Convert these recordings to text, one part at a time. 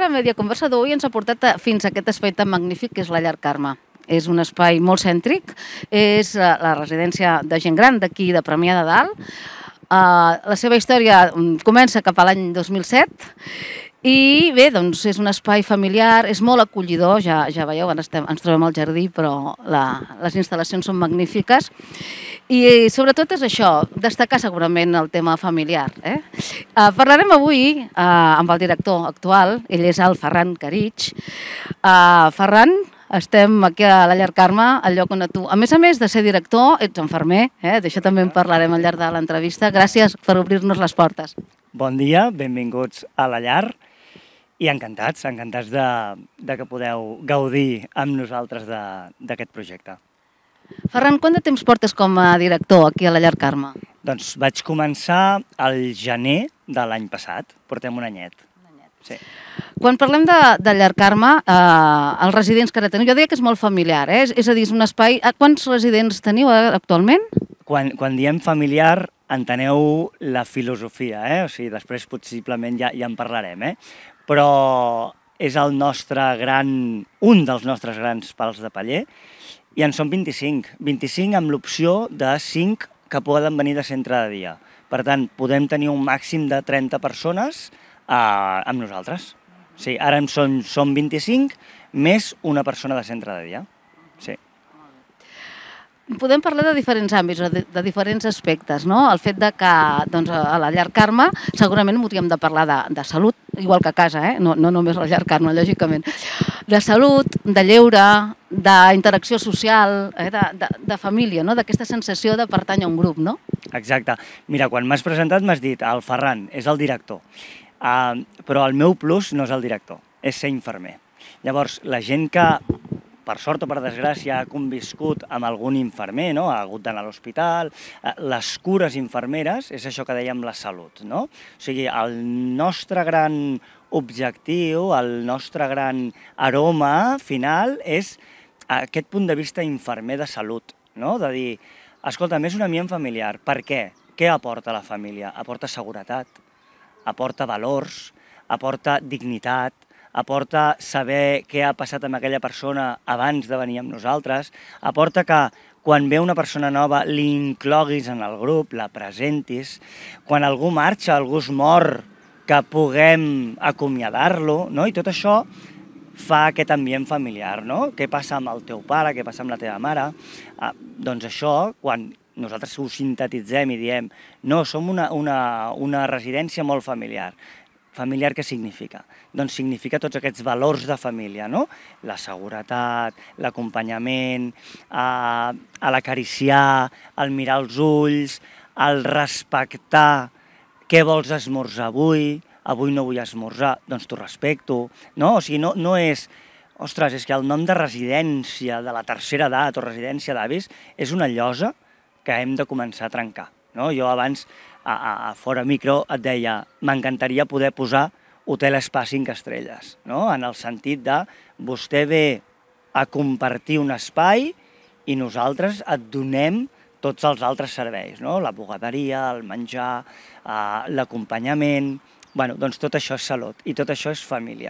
la Mèdia Conversa d'avui ens ha portat fins a aquest espai tan magnífic que és la Llar Carme. És un espai molt cèntric, és la residència de gent gran d'aquí, de Premià de Dalt. La seva història comença cap a l'any 2007 i bé, doncs és un espai familiar, és molt acollidor, ja veieu, ens trobem al jardí, però les instal·lacions són magnífiques. I sobretot és això, destacar segurament el tema familiar. Parlarem avui amb el director actual, ell és el Ferran Caritg. Ferran, estem aquí a la Llar Carme, al lloc on tu, a més de ser director, ets infermer, d'això també en parlarem al llarg de l'entrevista. Gràcies per obrir-nos les portes. Bon dia, benvinguts a la llar i encantats de que podeu gaudir amb nosaltres d'aquest projecte. Ferran, quant de temps portes com a director aquí a la Llar Carme? Doncs vaig començar al gener de l'any passat, portem un anyet. Sí. Quan parlem de Llar Carme, els residents que ara teniu, jo diria que és molt familiar, és a dir, és un espai... Quants residents teniu actualment? Quan diem familiar, enteneu la filosofia, o sigui, després possiblement ja en parlarem, però és un dels nostres grans pals de paller, i en són 25 amb l'opció de 5 que poden venir de centre de dia. Per tant, podem tenir un màxim de 30 persones amb nosaltres. Sí, ara som 25 més una persona de centre de dia. Sí. Podem parlar de diferents àmbits, de diferents aspectes, no? El fet que a la Llar Carme segurament hauríem de parlar de salut, igual que a casa, no només a la Llar Carme, lògicament. De salut, de lleure, d'interacció social, de família, d'aquesta sensació de pertànyer a un grup, no? Exacte. Mira, quan m'has presentat m'has dit el Ferran és el director, però el meu plus no és el director, és ser infermer. Llavors, la gent que, per sort o per desgràcia, ha conviscut amb algun infermer, ha hagut d'anar a l'hospital, les cures infermeres és això que dèiem la salut, no? O sigui, el nostre gran objectiu, el nostre gran aroma final és aquest punt de vista infermer de salut, no? De dir, escolta, és un ambient familiar, per què? Què aporta la família? Aporta seguretat, aporta valors, aporta dignitat, aporta saber què ha passat amb aquella persona abans de venir amb nosaltres, aporta que quan ve una persona nova li incloguis en el grup, la presentis, quan algú marxa, algú es mor, que puguem acomiadar-lo, no? I tot això fa aquest ambient familiar, no? Què passa amb el teu pare, què passa amb la teva mare? Doncs això, quan nosaltres ho sintetitzem i diem no, som una residència molt familiar. Familiar què significa? Doncs significa tots aquests valors de família, no? La seguretat, l'acompanyament, l'acariciar, el mirar als ulls, el respectar què vols esmorzar avui no vull esmorzar, doncs t'ho respecto, no? O sigui, no és... Ostres, és que el nom de residència de la tercera edat o residència d'avis és una llosa que hem de començar a trencar, no? Jo abans, a fora micro, et deia, m'encantaria poder posar hotel spa 5 estrelles, no? En el sentit de vostè ve a compartir un espai i nosaltres et donem tots els altres serveis, no? La bugaderia, el menjar, l'acompanyament... Bé, doncs tot això és salut i tot això és família.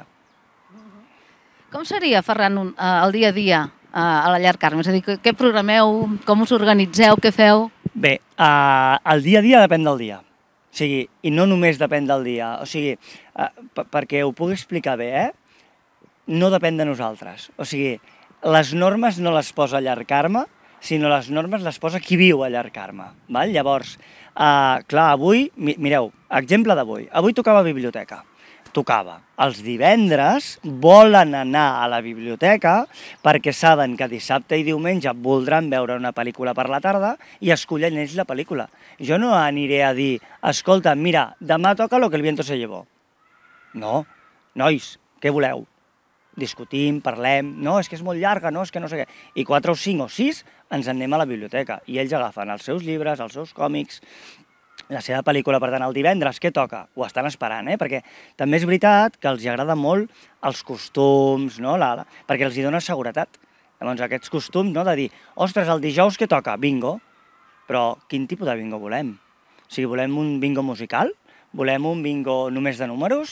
Com seria, Ferran, el dia a dia a la Llar Carme? És a dir, què programeu, com us organitzeu, què feu? Bé, el dia a dia depèn del dia. O sigui, i no només depèn del dia. O sigui, perquè ho pugui explicar bé, no depèn de nosaltres. O sigui, les normes no les posa Llar Carme, sinó les normes les posa qui viu a Llar Carme. Llavors, clar, avui, mireu, exemple d'avui, avui tocava biblioteca. Tocava. Els divendres volen anar a la biblioteca perquè saben que dissabte i diumenge voldran veure una pel·lícula per la tarda i escollen ells la pel·lícula. Jo no aniré a dir, escolta, mira, demà toca Lo que el viento se llevó. No, nois, què voleu? Discutim, parlem, no, és que és molt llarga, no, és que no sé què. I 4 o 5 o 6 ens anem a la biblioteca i ells agafen els seus llibres, els seus còmics, la seva pel·lícula. Per tant, el divendres, què toca? Ho estan esperant, perquè també és veritat que els agrada molt els costums, no? Perquè els dona seguretat. Llavors, aquests costums, no? De dir, ostres, el dijous què toca? Bingo. Però quin tipus de bingo volem? O sigui, volem un bingo musical? Volem un bingo només de números?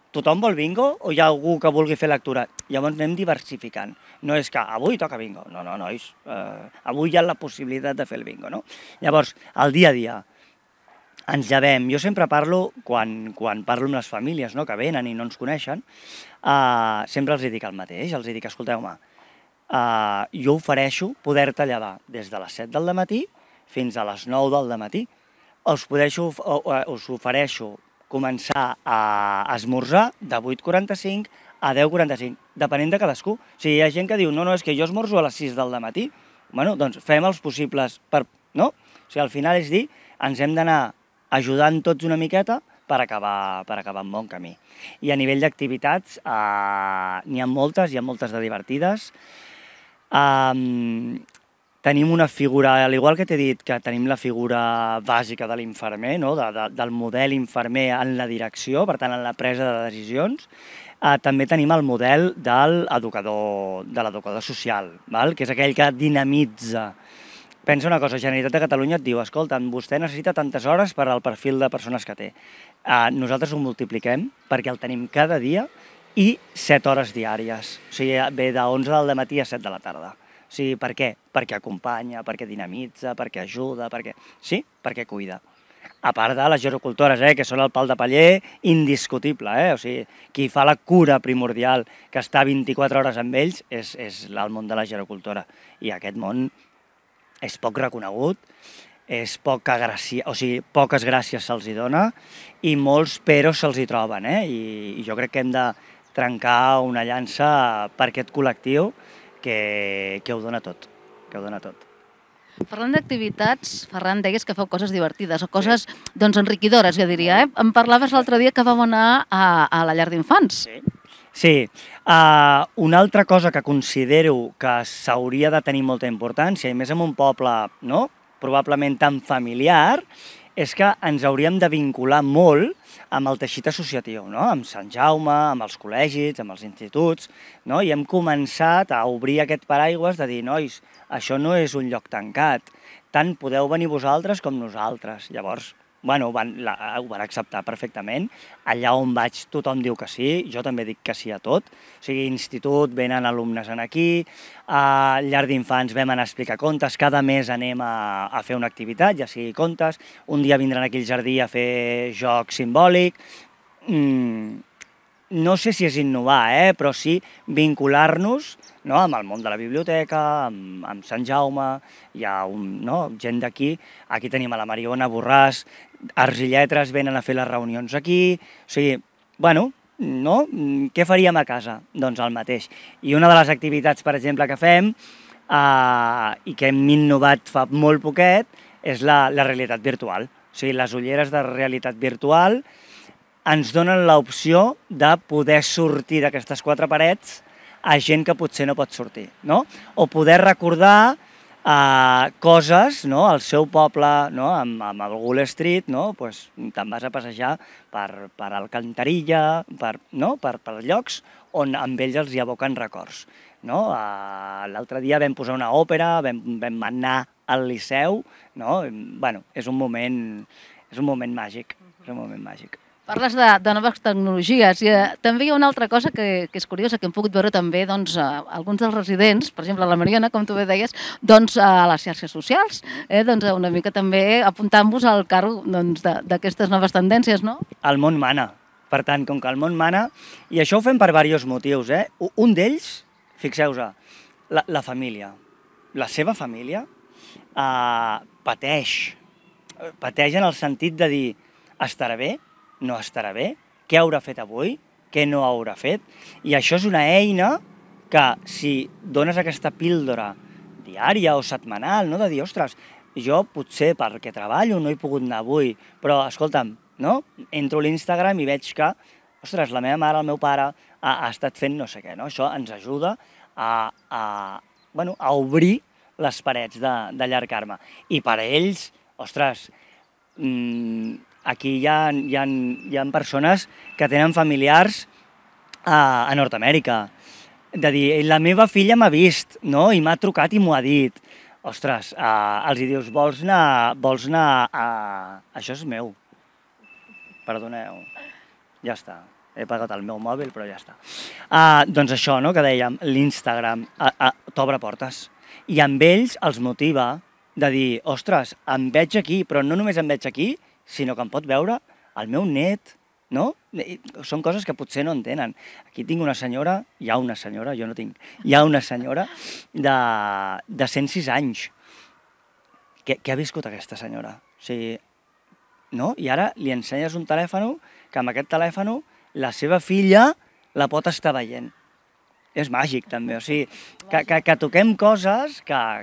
tothom vol bingo o hi ha algú que vulgui fer lectura? Llavors anem diversificant. No és que avui toca bingo. No, nois, avui hi ha la possibilitat de fer el bingo, no? Llavors, el dia a dia, ens llevem. Jo sempre parlo, quan parlo amb les famílies que venen i no ens coneixen, sempre els dic el mateix, els dic, escolteu, home, jo ofereixo poder-te llevar des de les 7 del matí fins a les 9 del matí. Us ofereixo començar a esmorzar de 8:45 a 10:45, depenent de cadascú. O sigui, hi ha gent que diu, no, és que jo esmorzo a les 6 del matí. Bueno, doncs fem els possibles, no? O sigui, al final és dir, ens hem d'anar ajudant tots una miqueta per acabar en bon camí. I a nivell d'activitats, n'hi ha moltes de divertides. Tenim una figura, al igual que t'he dit que tenim la figura bàsica de l'infermer, del model infermer en la direcció, per tant, en la presa de decisions, també tenim el model de l'educador social, que és aquell que dinamitza. Pensa una cosa, Generalitat de Catalunya et diu, escolta, vostè necessita tantes hores per al perfil de persones que té. Nosaltres ho multipliquem perquè el tenim cada dia i 7 hores diàries. O sigui, ve de 11 del matí a 7 de la tarda. O sigui, per què? Perquè acompanya, perquè dinamitza, perquè ajuda, perquè cuida. A part de les gerocultores, que són el pal de paller indiscutible. O sigui, qui fa la cura primordial, que està 24 hores amb ells, és el món de la gerocultora. I aquest món és poc reconegut, poques gràcies se'ls hi dona i molts peros se'ls hi troben. I jo crec que hem de trencar una llança per aquest col·lectiu que ho dona tot, Parlant d'activitats, Ferran, deies que feu coses divertides o coses enriquidores, jo diria. Em parlaves l'altre dia que vam anar a la llar d'infants. Sí. Una altra cosa que considero que s'hauria de tenir molta importància, i més en un poble probablement tan familiar, és que ens hauríem de vincular molt amb el teixit associatiu, amb Sant Jaume, amb els col·legis, amb els instituts, i hem començat a obrir aquest paraigües de dir, nois, això no és un lloc tancat, tant podeu venir vosaltres com nosaltres. Llavors, ho van acceptar perfectament. Allà on vaig tothom diu que sí, jo també dic que sí a tot. O sigui, institut, venen alumnes aquí, a llar d'infants vam anar a explicar contes, cada mes anem a fer una activitat, ja sigui contes, un dia vindran aquí al jardí a fer joc simbòlic. No sé si és innovar, però sí vincular-nos amb el món de la biblioteca, amb Sant Jaume, hi ha gent d'aquí, aquí tenim a la Mariona Borràs, Arts i Lletres venen a fer les reunions aquí, o sigui, què faríem a casa? Doncs el mateix. I una de les activitats, per exemple, que fem, i que hem innovat fa molt poquet, és la realitat virtual. O sigui, les ulleres de realitat virtual ens donen l'opció de poder sortir d'aquestes 4 parets a gent que potser no pot sortir, o poder recordar coses al seu poble, amb el Google Street, te'n vas a passejar per Alcantarilla, per llocs on amb ells els hi evoquen records. L'altre dia vam posar una òpera, vam anar al Liceu, és un moment màgic, Parles de noves tecnologies i també hi ha una altra cosa que és curiosa, que hem pogut veure també alguns dels residents, per exemple la Mariona, com tu bé deies, a les xarxes socials, una mica també apuntant-vos al carro d'aquestes noves tendències, no? El món mana, per tant, com que el món mana, i això ho fem per diversos motius. Un d'ells, fixeu-vos, la família, la seva família pateix en el sentit de dir, estarà bé? No estarà bé? Què haurà fet avui? Què no haurà fet? I això és una eina que, si dones aquesta píldora diària o setmanal, de dir, ostres, jo potser perquè treballo no he pogut anar avui, però, escolta'm, entro a l'Instagram i veig que, ostres, la meva mare, el meu pare, ha estat fent no sé què, Això ens ajuda a obrir les parets de llar Carme. I per a ells, ostres, aquí hi ha persones que tenen familiars a Nord-Amèrica. De dir, la meva filla m'ha vist, i m'ha trucat i m'ho ha dit. Ostres, els hi dius, vols anar a... Això és meu. Perdoneu. Ja està. he pagat el meu mòbil, però ja està. Doncs això, no?, que dèiem, l'Instagram t'obre portes. I amb ells els motiva de dir, ostres, em veig aquí, però no només em veig aquí, sinó que em pot veure el meu net, no? Són coses que potser no entenen. Aquí tinc una senyora, hi ha una senyora, jo no tinc, hi ha una senyora de 106 anys. Què ha viscut aquesta senyora? O sigui, no? I ara li ensenyes un telèfon, que amb aquest telèfon la seva filla la pot estar veient. És màgic, també. O sigui, que toquem coses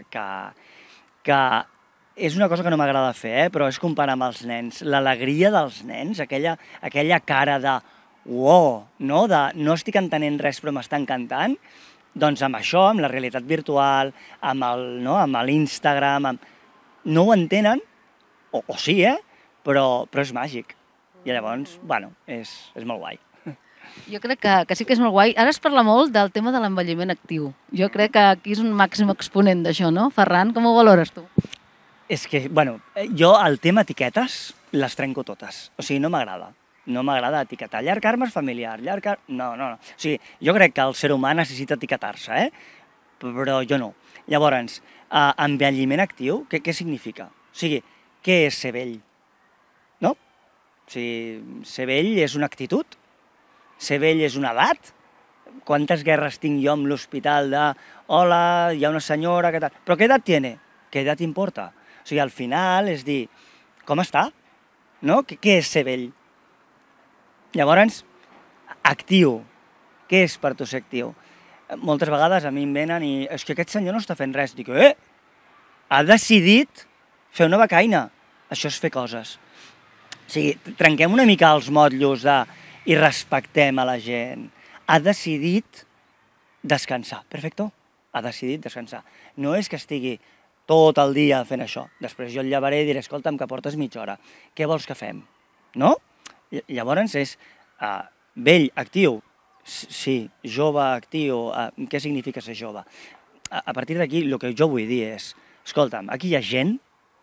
que és una cosa que no m'agrada fer, però és comparar amb els nens. L'alegria dels nens, aquella cara de uau, no? De no estic entenent res però m'està encantant, doncs amb això, amb la realitat virtual, amb l'Instagram, no ho entenen, o sí, però és màgic. I llavors, bueno, és molt guai. Jo crec que sí que és molt guai. Ara es parla molt del tema de l'envelliment actiu. Jo crec que aquí és un màxim exponent d'això, no? Ferran, com ho valores tu? És que, bueno, jo el tema etiquetes les trenco totes. O sigui, no m'agrada. No m'agrada etiquetar. Llarg armes familiar, No. O sigui, jo crec que el ser humà necessita etiquetar-se, però jo no. Llavors, envelliment actiu, què significa? O sigui, què és ser vell? No? O sigui, ser vell és una actitud? Ser vell és una edat? Quantes guerres tinc jo amb l'hospital de hola, hi ha una senyora, què tal? Però què edat tiene? Què edat importa? O sigui, al final és dir, com està? No? Què és ser vell? Llavors, actiu. Què és per tu ser actiu? Moltes vegades a mi em venen i és que aquest senyor no està fent res. Dic, ha decidit fer una becaina. Això és fer coses. O sigui, trenquem una mica els motllos i respectem a la gent. Ha decidit descansar. Perfecte. Ha decidit descansar. No és que estigui tot el dia fent això. Després jo el llevaré i diré, escolta'm, que portes mitja hora. Què vols que fem? No? Llavors és vell, actiu. Sí, jove, actiu. Què significa ser jove? A partir d'aquí, el que jo vull dir és, escolta'm, aquí hi ha gent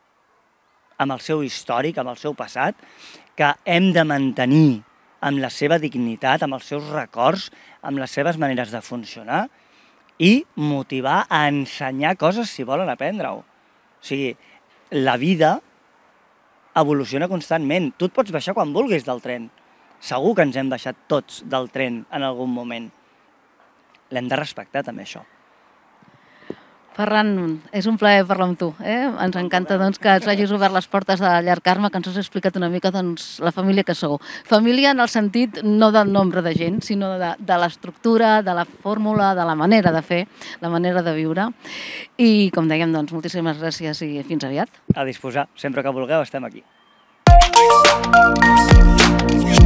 amb el seu històric, amb el seu passat, que hem de mantenir amb la seva dignitat, amb els seus records, amb les seves maneres de funcionar i motivar a ensenyar coses si volen aprendre-ho. O sigui, la vida evoluciona constantment. Tu et pots baixar quan vulguis del tren. Segur que ens hem baixat tots del tren en algun moment. L'hem de respectar també, això. Ferran, és un plaer parlar amb tu. Ens encanta que ens hagis obert les portes de la Llar Carme, que ens has explicat una mica la família que sou. Família en el sentit no del nombre de gent, sinó de l'estructura, de la fórmula, de la manera de fer, la manera de viure. I, com dèiem, moltíssimes gràcies i fins aviat. A disposar. Sempre que vulgueu estem aquí.